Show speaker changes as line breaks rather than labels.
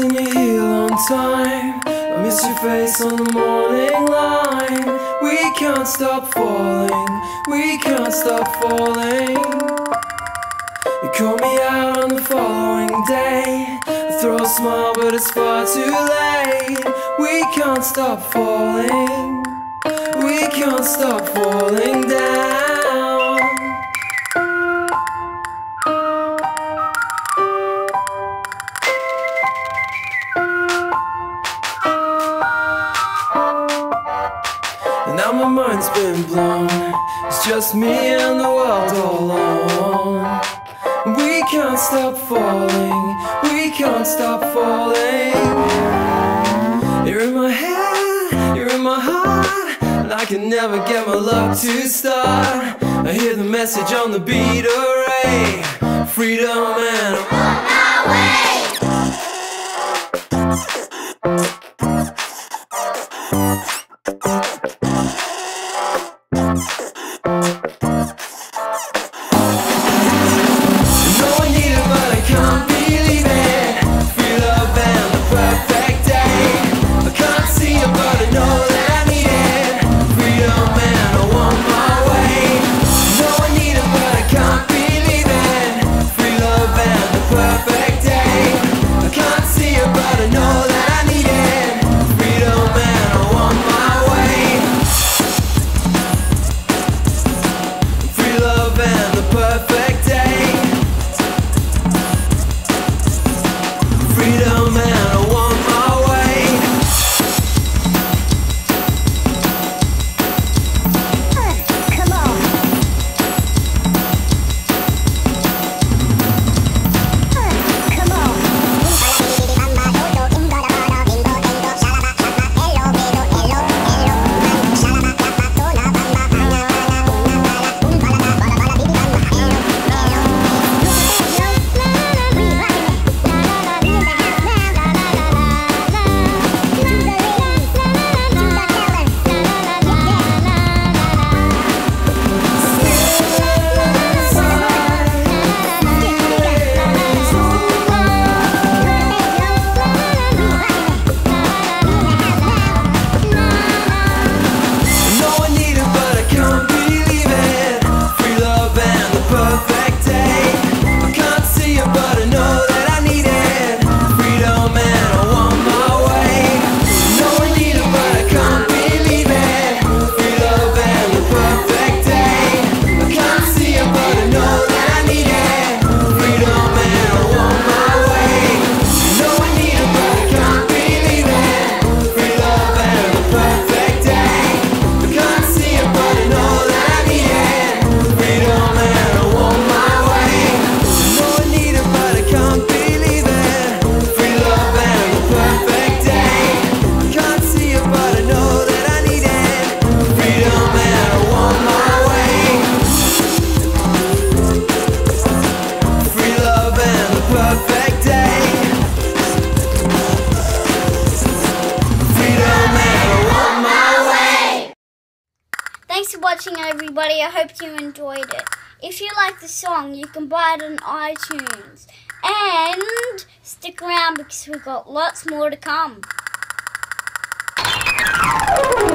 in your heel on time. I miss your face on the morning line. We can't stop falling, we can't stop falling. You call me out on the following day. I throw a smile but it's far too late. We can't stop falling, we can't stop falling down. And now my mind's been blown. It's just me and the world all alone. We can't stop falling, we can't stop falling. You're in my head, you're in my heart, and I can never get my luck to start. I hear the message on the beat array. Freedom and I'm on my way.
Thanks for watching, everybody. I hope you enjoyed it. If you like the song, you can buy it on iTunes. And stick around because we've got lots more to come.